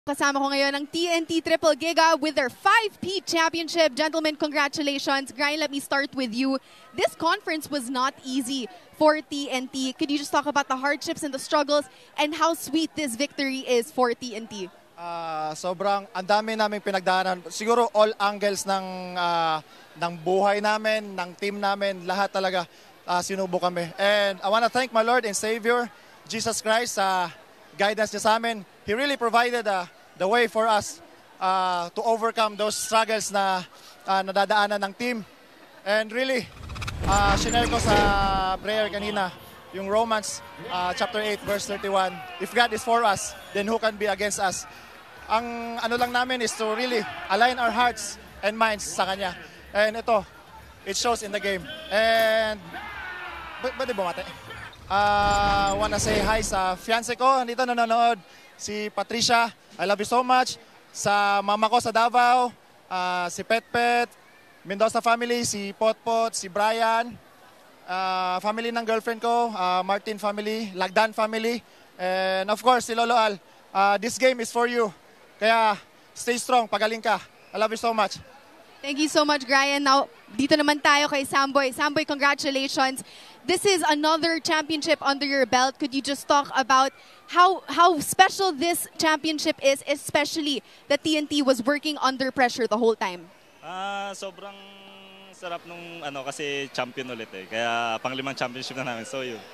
Kasama ko ngayon ang TNT Triple Giga with their 5P Championship. Gentlemen, congratulations. Brian, let me start with you. This conference was not easy for TNT. Could you just talk about the hardships and the struggles and how sweet this victory is for TNT? Sobrang ang dami naming pinagdaanan. Siguro all angles ng buhay namin, ng team namin, lahat talaga sinubo kami. And I want to thank my Lord and Savior, Jesus Christ, sa guidance niya sa amin. He really provided the way for us to overcome those struggles na nadadaanan ng team. And really, shinare ko sa prayer kanina, yung Romans chapter 8 verse 31. If God is for us, then who can be against us? Ang ano lang namin is to really align our hearts and minds sa Kanya. And ito, it shows in the game. And, ba't di bumate? Wanna say hi sa fiancé ko, nandito nanonood, si Patricia, I love you so much. Sa mama ko sa Davao, si Petpet, Mendoza family, si Potpot, si Brian, family ng girlfriend ko, Martin family, Lagdan family, and of course si Lolo Al. This game is for you. Kaya stay strong, pagaling ka. I love you so much. Thank you so much, Brian. Now, dito naman tayo kay Samboy. Samboy, congratulations. This is another championship under your belt. Could you just talk about how special this championship is, especially that TNT was working under pressure the whole time? Sobrang sarap nung kasi champion ulit eh. Kaya pang-limang championship na namin. So yun.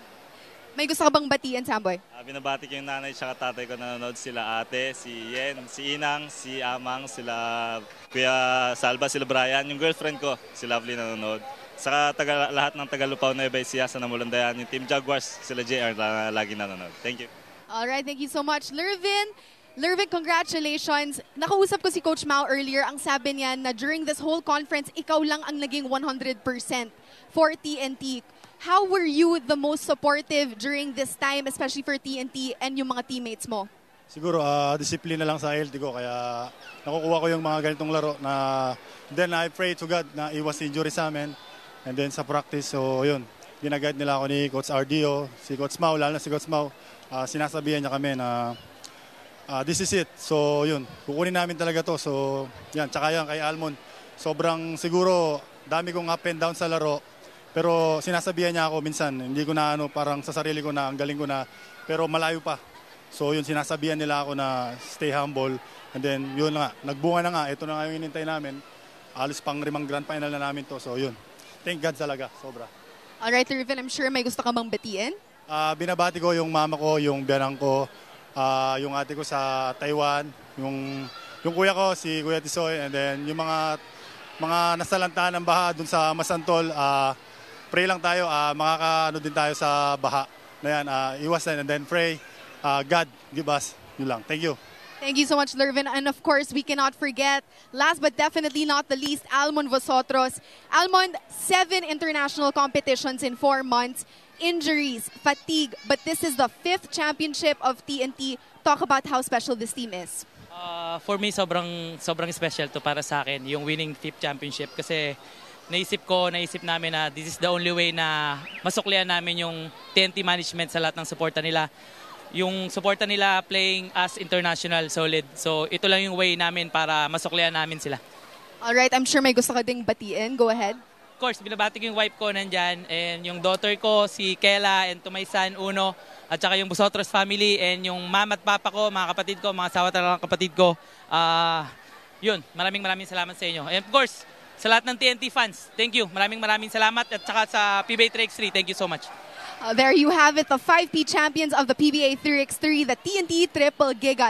May gusto ka bang batian, Samboy? Binabati ko yung nanay at tatay ko na nanonood, sila ate, si Yen, si Inang, si Amang, sila Kuya Salva, sila Brian, yung girlfriend ko, si Lovely nanonood. Saka lahat ng Tagalupaw na Nueva Ecija sa Namulandayan, yung Team Jaguars, sila JR na lagi nanonood. Thank you. Alright, thank you so much. Lervin, congratulations. Nakausap ko si Coach Mao earlier. Ang sabi niya na during this whole conference, ikaw lang ang naging 100% for TNT. How were you the most supportive during this time, especially for TNT and yung mga teammates mo? Siguro, disiplina lang sa LT ko. Kaya nakukuha ko yung mga ganitong laro na then I pray to God na iwas injury sa amin. And then sa practice, so yun, ginaguide nila ako ni Coach Ardio, si Coach Mau, lalo na si Coach Mau. Sinasabihan niya kami na this is it. So yun, kukunin namin talaga to. So yan, tsaka yan kay Almond. Sobrang siguro, dami kong up and down sa laro. Pero sinasabihan niya ako minsan, hindi ko na parang sa sarili ko na, ang galing ko na, pero malayo pa. So yun, sinasabihan nila ako na stay humble. And then yun nga, nagbunga na nga, ito na nga yung inintay namin. Alis pang 5 grand final na namin to. So yun, thank God talaga, sobra. Alright, Lervin, I'm sure may gusto ka bang batiin? Binabati ko yung mama ko, yung biyanang ko, yung ate ko sa Taiwan, yung kuya ko, si Kuya Tisoy, and then yung mga nasalanta ng baha dun sa Masantol, pray lang tayo, makakaano din tayo sa baha na yan, iwasan and then pray, God give us, yun lang. Thank you. Thank you so much, Lervin. And of course, we cannot forget, last but definitely not the least, Almond Vosotros. Almond, 7 international competitions in 4 months, injuries, fatigue, but this is the 5th championship of TNT. Talk about how special this team is. For me, sobrang special to para sa akin, yung winning 5th championship kasi naisip namin na this is the only way na masuklian namin yung TNT management sa lahat ng suporta nila. Yung suporta nila playing as international solid. So ito lang yung way namin para masuklian namin sila. Alright, I'm sure may gusto ka ding batiin. Go ahead. Of course, binabati ko yung wife ko nandyan and yung daughter ko, si Kela, and to my son, Uno, at saka yung Busotros family and yung mama at papa ko, mga kapatid ko, mga asawa talagang kapatid ko. Yun, maraming salamat sa inyo. And of course, sa lahat ng TNT fans, thank you. Maraming salamat at saka sa PBA 3x3, thank you so much. There you have it, the 5P champions of the PBA 3x3, the TNT Triple Giga.